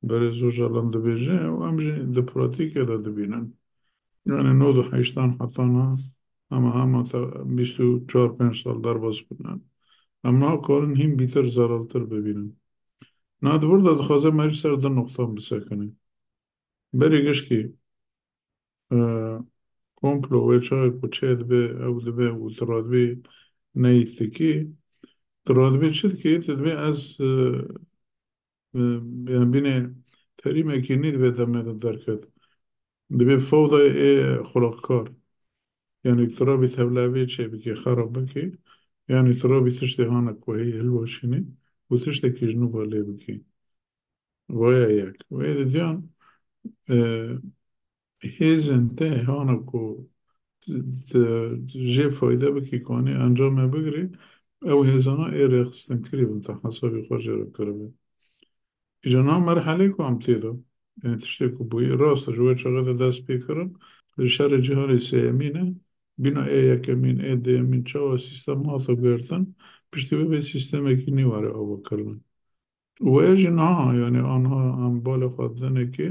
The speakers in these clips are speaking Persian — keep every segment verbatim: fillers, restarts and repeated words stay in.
برای زوج الان دبیجه و همجی ده پراتیکه ده دبینن یعنی نود و هشتان حتانا اما همه تا بیست و چهار پنج سال در باز بودن اما کارن هم بیتر زرالتر ببینن نه دبرده دخوازه مریض سر ده نقطه بسکنه بریگش که كومبلو ويتشاي بوتشيت بي أو دبي وتراد بي نيتكي تراد بي تشتكي تدبي أز آه، آه، يعني بيني تريمة كينيد بي دمي الدركات دبي فوضى إيه خلقكار يعني ترابي تبلابي تشي بكي خرب بكي يعني ترابي تشتي هانك وهي الوشيني وتشتكي جنوب اللي بكي ويا ياك ويا ديان آه، هيزن تي هانك جيب فايدة بكي كوني أنجام بگری او هزانا ايري خستن كري بنتا حسابي خوش ركربه إجانا مرحلة كو عم تيدو يعني تشتكو بوي راست جوه شغادة دست بيكرن الشهر جهاري سيامينه بنا ايه يكمين ايه دي يمين چاوا سيستم هاتو گرتن پشتی به سیستم اکی نیواره آوا کرن و اجنا يعني آنها هم بال خواهدنه که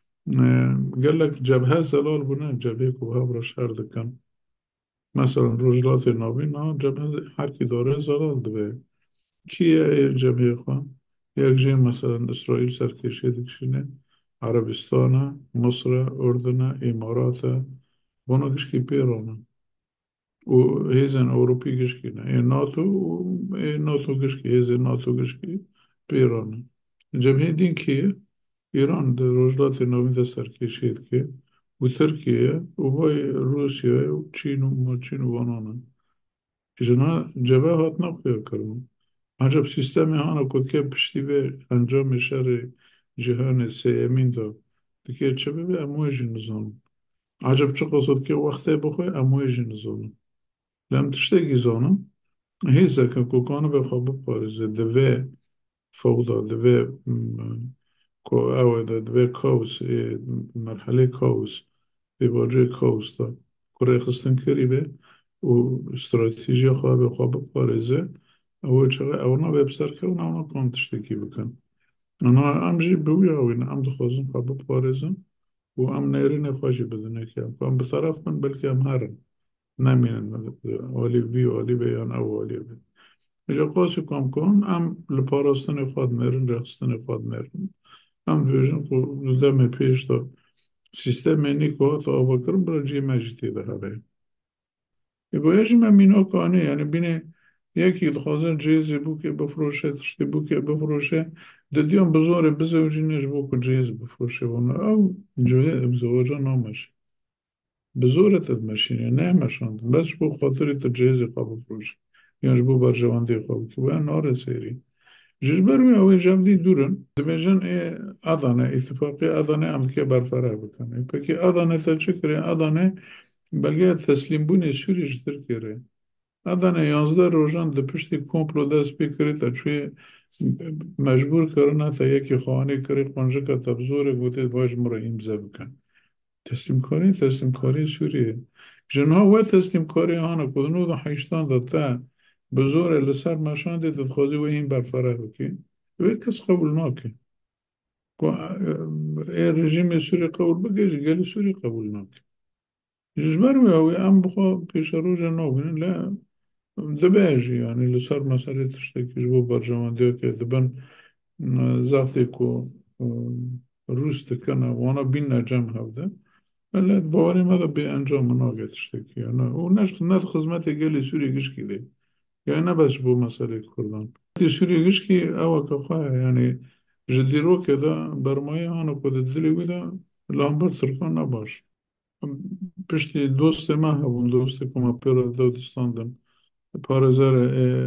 قال لك جبهة زلال بنا جبهه كوها برش هر دكان مثلا رجلات نابینا جبهه هر کی داره زلال دبه کیه جبهه خواه یک جه مثلا اسرائیل سرکشی دکشینه عربستان مصر اردن امارات بنا گشکی پیرانه و هیزن اوروپی گشکی نه ای ناتو ای ناتو گشکی هیزن ناتو گشکی پیرانه جبهه دین کیه ایران در رجلات نابین ده سرکشی که و ترکیه و بای روسیه و چین و ما چین و بانانه جنا جبهه هات نقطه کردم عجب سیستمی هانا کد که پشتی به انجام شر جهان سیمین دا دیگه چه به امواج نظام عجب چه قصد که وقتی بخوای امواج نظام لم تشتگی زانم هیزا که کوکانو به خواب پارزه دوه فوضى دوه كو أو ده دوه كوس إيه، مرحلة كوس بواجه كوس دا كوري خستن كريبه و استراتيجية خواه بخواه بپارزه او چرا اونا وبسر که اونا اونا کام تشتکی بکن اونا ام جی بویا و این ام دخوازن خواه بپارزن و ام نیرین خواشی بدونه که ام به طرف من بلکه ام هرن نمینن والی بی والی بیان او والی بی اجا قاسی کام کن ام لپاراستن خواد میرن رخستن خواد میرن ام دویجن خو دم پیش دا سیستم اینی که تا آبا کرن برای جی مجیتی ده هره E boyacı من مینا کانه یعنی بینه یکی دخوازن جیزی بو که بفروشه تشتی بو که بفروشه دادیان بزاره بزوجینش بو که جیز بفروشه ونه او جوه بزوجه نامشه بزوره تدمشینه نه مشاند بس بو خاطری تا جیزی خواه بفروشه یعنی بو برجوانده خواه که باید ناره سیری جشبروی اوی جمدی دورن دبیجن ای ادانه اتفاقی ادانه امدکه برفره بکنه پکی ادانه تا چه کره ادانه بلکه تسلیم بونه سوری جتر کره ادانه یازده روزان ده پشتی کمپلو دست بکره تا چوی مجبور کرنا تا یکی خانه کره قنجه که تبزوره گوته باش مرا امضا بکن تسلیم کاری تسلیم کاری سوریه جنها و تسلیم کاری هانا کدنو دو حیشتان دا تا بزوره لسر مشان ده تدخوازی و این برفره بکی و کس قبول ناکه ای رژیم سوری قبول بکش گل سوری قبول ناکه جزبر و اوی ام بخوا پیش روز نو بینن لا دباجي يعني اللي صار مسألة تشتكي جبو برجمان ديوكي دبن ذاتي كو روس تكنا وانا بينا جام هفده لا بواري ماذا بأنجام مناقة تشتكي أنا وناش نات خدمتي قالي سوري قشكي دي يعني أنا بس بو مسألة كردان دي سوري قشكي أوا كفاية يعني جديرو كده برمايا أنا كود الدلي ودا لامبر تركان نباش بشتي دوستي ما هبون دوستي كما بيرا دودستاندن پارێزەرە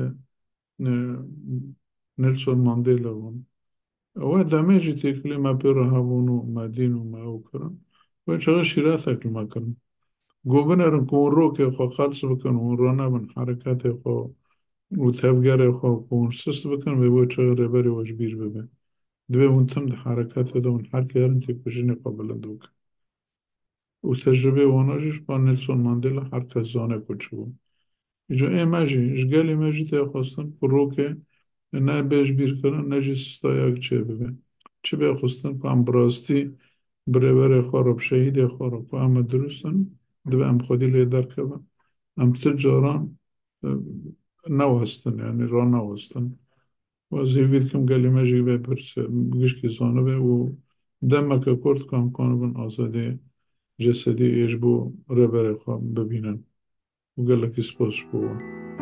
نێلسۆن ماندێلا بوون ئەوە دامێژی تێکلیما پێڕە هەبوون و مادین و ماوکردن وە چغە شیراتێکماکردن گۆبنەرن کۆ ڕۆکێ خۆ خالس بکەن و ڕۆنابن حرکاتێ خۆ و تەفگەرێ خۆ کۆن سست بکەن وێ بۆ چغە ڕێبەری وەش بیر ببێ دبێ ون تم حرکاتێدا ون هەرکارن تێکوژینێ خۆ بلند بکەن و تەجربێ واناژیش با نێلسۆن ماندێلا هەر کەس زانێ کۆچ بوو اینجا ایماجی اشگال ایماجی تا خواستن روکه نه بیش بیر کنن نه جی سستایک چه ببین چی بخستن که ام براستی برابر خورب شهید خورب که ام درستن دو ام خودی لی درکبن ام تجاران نوستن يعني را نوستن وزي بيت كم قال لي ما جي بي برس بقش كي صانو بي و دمك كورت كام كانوا بن آزادي جسدي يجبو ربري خام ببينن وقال لك يسبوس بوا